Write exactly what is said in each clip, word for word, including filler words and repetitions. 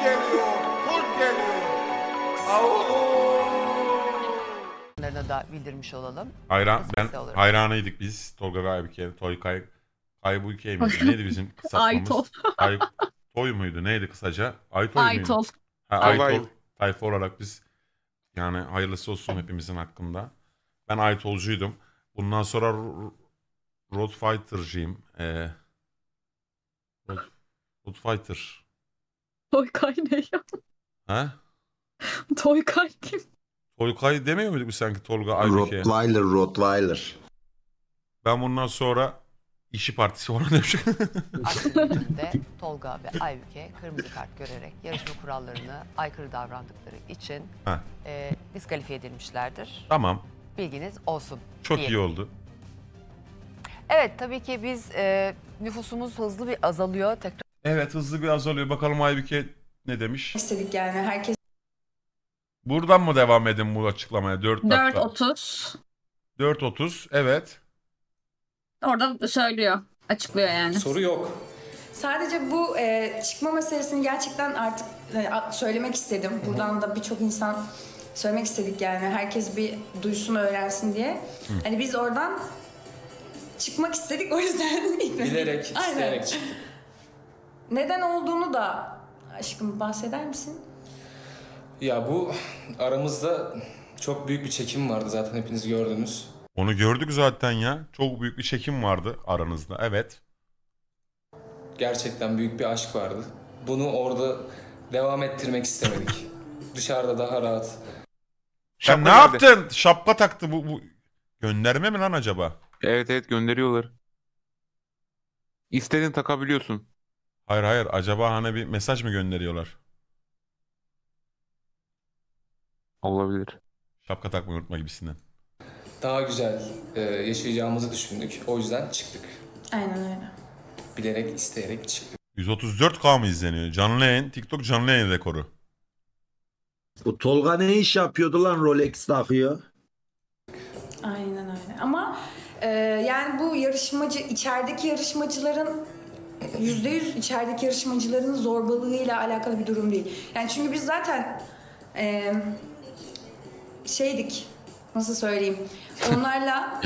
geliyor, kurt geliyor. Au! da bildirmiş olalım. Hayran, ben olarak. hayranıydık biz. Tolga ve Aybüke, Toy Kay, Kaybüke miydi? Neydi bizim kısaltmamız? Aytol. Ay, Toy muydu? Neydi kısaca? Aytoy Aytol. muydu? Ha, Aytol. Aytol tayfa olarak biz, yani hayırlısı olsun hepimizin hakkında. Ben Aytolcuydum. Bundan sonra Road Fighter'cıyım. Ee, Road, Road Fighter. Toykay ne ya? Ha? Toykay kim? Toykay demiyor muyduk biz sanki Tolga Aybüke'ye? Rottweiler, Rottweiler. Ben bundan sonra işi partisi falan demişim. Akşamında Tolga ve Aybüke kırmızı kart görerek yarışma kurallarına aykırı davrandıkları için e, diskalifiye edilmişlerdir. Tamam. Bilginiz olsun. Çok diyelim. iyi oldu. Evet, tabii ki biz e, nüfusumuz hızlı bir azalıyor. Tekrar Evet, hızlı bir azalıyor. Bakalım Aybüke ne demiş? İstedik yani herkes. Buradan mı devam edin bu açıklamaya? dört dört dakika. otuz. dört otuz, evet. Orada söylüyor. Açıklıyor yani. Soru yok. Sadece bu e, çıkma meselesini gerçekten artık e, a- söylemek istedim. Buradan da birçok insan söylemek istedik yani. Herkes bir duysun, öğrensin diye. Hani biz oradan çıkmak istedik, o yüzden gitmedik. Bilerek, Aynen. isteyerek çıktık. Neden olduğunu da aşkım bahseder misin? Ya bu aramızda çok büyük bir çekim vardı zaten hepiniz gördünüz. Onu gördük zaten ya. Çok büyük bir çekim vardı aranızda. Evet. Gerçekten büyük bir aşk vardı. Bunu orada devam ettirmek istemedik. Dışarıda daha rahat. Sen ne nerede? yaptın? Şapka taktı bu, bu. Gönderme mi lan acaba? Evet evet gönderiyorlar. İstediğin takabiliyorsun. Hayır hayır. Acaba hani bir mesaj mı gönderiyorlar? Olabilir. Şapka takmayı unutma gibisinden. Daha güzel e, yaşayacağımızı düşündük. O yüzden çıktık. Aynen öyle. Bilerek, isteyerek çıktık. yüz otuz dört K mı izleniyor? Canlı yayın. TikTok canlı yayın rekoru. Bu Tolga ne iş yapıyordu lan, Rolex takıyor? Aynen öyle. Ama e, yani bu yarışmacı, içerideki yarışmacıların yüzde yüz içerideki yarışmacıların zorbalığıyla alakalı bir durum değil. Yani çünkü biz zaten e, şeydik, nasıl söyleyeyim, onlarla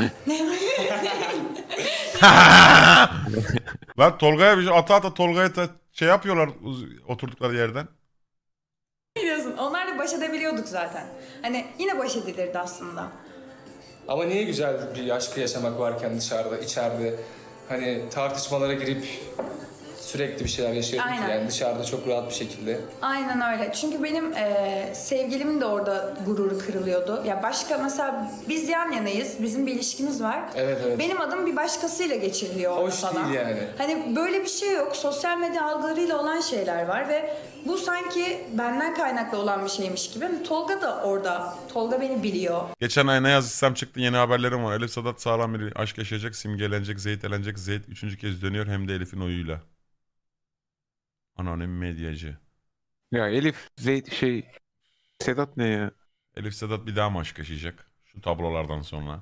Lan Tolga'ya bir şey ata ata Tolga'ya da şey yapıyorlar oturdukları yerden. biliyorsun, onlarla baş edebiliyorduk zaten. Hani yine baş edilirdi aslında. Ama niye güzel bir aşkı yaşamak varken dışarıda, içeride hani tartışmalara girip sürekli bir şeyler yaşıyorduk Aynen. yani dışarıda çok rahat bir şekilde. Aynen öyle. Çünkü benim e, sevgilimin de orada gururu kırılıyordu. Ya başka mesela biz yan yanayız. Bizim bir ilişkimiz var. Evet evet. Benim adım bir başkasıyla geçiriliyor orada Hoş falan. değil yani. Hani böyle bir şey yok. Sosyal medya algılarıyla olan şeyler var ve bu sanki benden kaynaklı olan bir şeymiş gibi. Hani Tolga da orada. Tolga beni biliyor. Geçen ay ne yazışsam çıktı, yeni haberlerim var. Elif Sadat sağlam bir aşk yaşayacak, simgelenecek, Zeyt elenecek. Zeyt üçüncü kez dönüyor, hem de Elif'in oyuyla. Anonim medyacı. Ya Elif, Zeyt şey... Sedat ne ya? Elif Sadat bir daha mı aşk yaşayacak? Şu tablolardan sonra.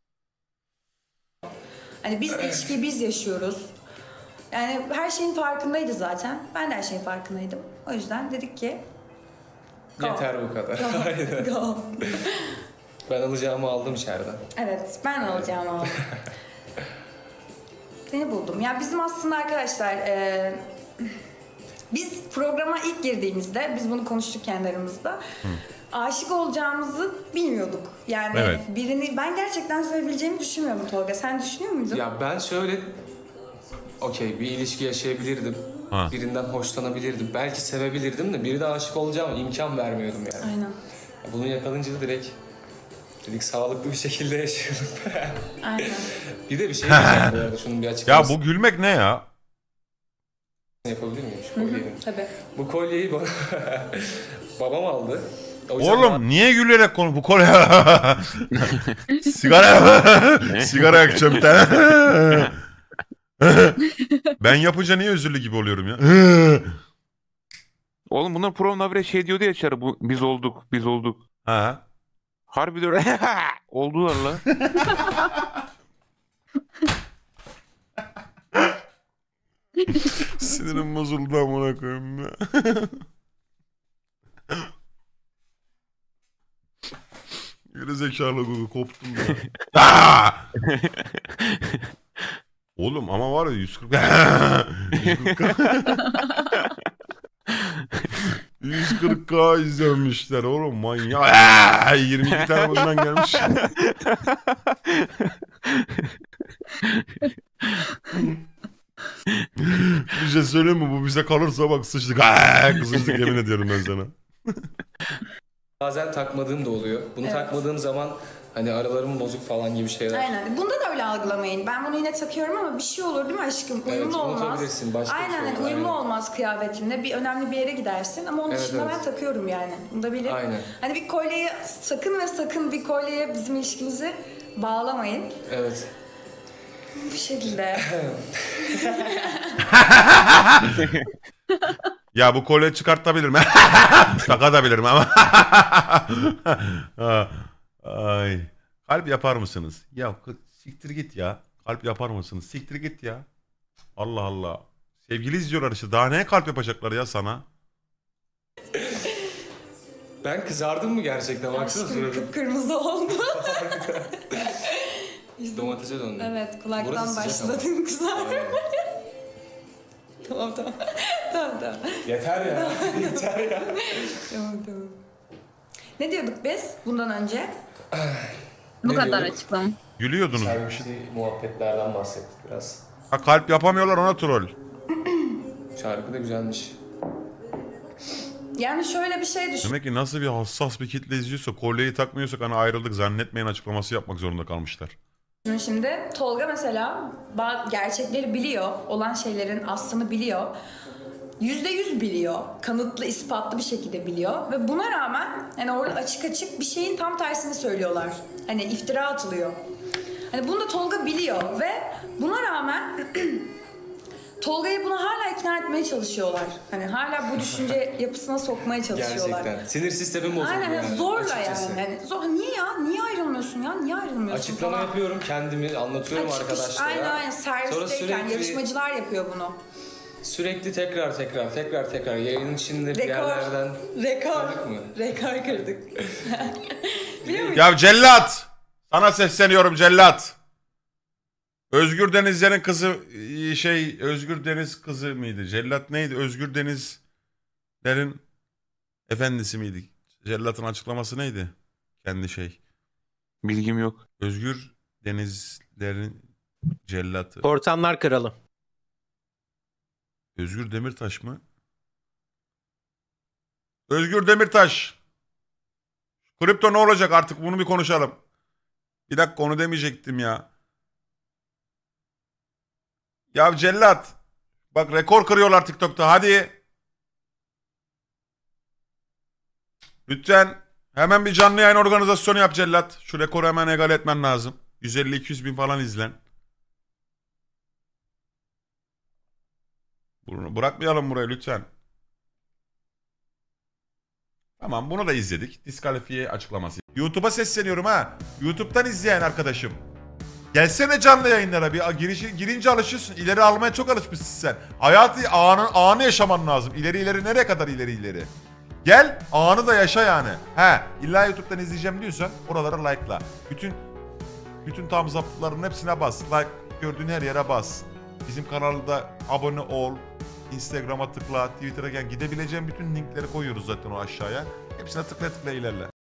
Hani biz ilişkiyi biz yaşıyoruz. Yani her şeyin farkındaydı zaten. Ben de her şeyin farkındaydım. O yüzden dedik ki... Go. Yeter bu kadar. Aynen. Go. Go. Ben alacağımı aldım içeriden. Evet, ben alacağım aldım. Seni buldum. Ya bizim aslında arkadaşlar... E, biz programa ilk girdiğimizde, biz bunu konuştuk kendi aramızda. Hı. Aşık olacağımızı bilmiyorduk. Yani evet. birini ben gerçekten sevebileceğimi düşünmüyorum Tolga. Sen düşünüyor muydun? Ya ben şöyle okey bir ilişki yaşayabilirdim. Ha. Birinden hoşlanabilirdim. Belki sevebilirdim de birine aşık olacağıma imkan vermiyordum yani. Aynen. Bunu yakalınca da direkt dedik sağlıklı bir şekilde yaşayalım. Aynen. Bir de bir şey diyeceğim bu arada, şunun bir Ya açıklaması. bu gülmek ne ya? Yapabilir miyim şu kolyeyi? Tabii. Bu kolyeyi bana babam aldı. O yüzden Oğlum niye gülerek konu bu konu ya? Sigara sigara yakacağım bir tane. Ben yapınca niye özürlü gibi oluyorum ya? Oğlum bunlar program habire şey diyordu ya içeri, bu biz olduk, biz olduk. Ha. Harbi de öyle oldular la. Sinirim bozuldu amına koyayım ya. Geri zekalı koptum ya. Aa! Oğlum ama var ya yüz kırk yüz kırk K izlemişler oğlum manyak. Aa! yirmi iki tane bundan gelmiş. Bir şey söyleyeyim mi? Bu bize kalırsa bak sıçtık. Aa! Sıçtık yemin ediyorum ben sana. Bazen takmadığım da oluyor. Bunu Evet. takmadığım zaman hani aralarım bozuk falan gibi şeyler. Aynen. Bunda da öyle algılamayın. Ben bunu yine takıyorum ama bir şey olur değil mi aşkım? Uyumlu Evet, olmaz. unutabilirsin, başka bir Aynen şey hani olur, uyumlu aynen. olmaz kıyafetinle. Bir önemli bir yere gidersin ama onun Evet, dışında evet. ben takıyorum yani. Bunu da bilin. Aynen. Hani bir kolyeye sakın ve sakın bir kolyeye bizim ilişkimizi bağlamayın. Evet. Bu şekilde. Ya bu kolye çıkartabilirim. Takabilirim ama. Ay. Kalp yapar mısınız? Ya siktir git ya. Kalp yapar mısınız? Siktir git ya. Allah Allah. Sevgili izliyorlar işte. Daha neye kalp yapacaklar ya sana? Ben kızardım mı gerçekten? Baksana Aşkım suratım. kıpkırmızı oldu. Domatese döndü. Evet kulaktan Burası sıcak başladım kızarmaya. Aynen. Tamam tamam. Tamam tamam. Yeter ya. Yeter ya. Tamam tamam. Ne diyorduk biz bundan önce? Bu Ne kadar diyorduk? açıklama. Gülüyordunuz. Servisli muhabbetlerden bahsettik biraz. Ha kalp yapamıyorlar ona troll. Şarkı da güzelmiş. Yani şöyle bir şey düşün. Demek ki nasıl bir hassas bir kitle izliyorsa kolyeyi takmıyorsak hani ayrıldık zannetmeyin açıklaması yapmak zorunda kalmışlar. Şimdi Tolga mesela bazı gerçekleri biliyor, olan şeylerin aslını biliyor. Yüzde yüz biliyor, kanıtlı, ispatlı bir şekilde biliyor ve buna rağmen hani orada açık açık bir şeyin tam tersini söylüyorlar. Hani iftira atılıyor. Hani bunu da Tolga biliyor ve buna rağmen Tolga'yı buna hala ikna etmeye çalışıyorlar. Hani hala bu düşünce yapısına sokmaya çalışıyorlar. Gerçekten. Sinir sistemim bozuldu Aynen yani. zorla açıkçası. yani. yani. Zor, niye ya? Niye ayrılmıyorsun ya? Niye ayrılmıyorsun Açıklama falan. yapıyorum kendimi, anlatıyorum Ha, çıkış- arkadaşlara. Aynen aynen Sonra servisteyken sürekli, yarışmacılar yapıyor bunu. sürekli tekrar tekrar tekrar tekrar yayının içinde bir Rekor. yerlerden Rekor. kırdık mı? Rekor kırdık. Biliyor musun? Ya cellat! Sana sesleniyorum cellat. Özgür Denizler'in kızı şey Özgür Deniz kızı mıydı? Cellat neydi? Özgür Denizler'in efendisi miydi? Cellat'ın açıklaması neydi? Kendi şey. Bilgim yok. Özgür Denizler'in cellatı. Ortamlar kralı. Özgür Demirtaş mı? Özgür Demirtaş. Kripto ne olacak artık bunu bir konuşalım. Bir dakika onu demeyecektim ya. Ya cellat. Bak rekor kırıyorlar TikTok'ta hadi. Lütfen hemen bir canlı yayın organizasyonu yap cellat. Şu rekoru hemen egal etmen lazım. yüz elli iki yüz bin falan izlen. Bunu bırakmayalım burayı lütfen. Tamam bunu da izledik. Diskalifiye açıklaması. YouTube'a sesleniyorum ha. YouTube'dan izleyen arkadaşım. Gelsene canlı yayınlara bir girişi, girince alışıyorsun. İleri almaya çok alışmışsın sen. Hayatı anı, anı yaşaman lazım. İleri ileri nereye kadar ileri ileri. Gel anı da yaşa yani. He illa YouTube'dan izleyeceğim diyorsan oralara like'la. Bütün bütün thumbs up'ların hepsine bas. Like gördüğün her yere bas. Bizim kanalda abone ol. Instagram'a tıkla, Twitter'a gel. Gidebileceğin bütün linkleri koyuyoruz zaten o aşağıya. Hepsine tıkla tıkla ilerle.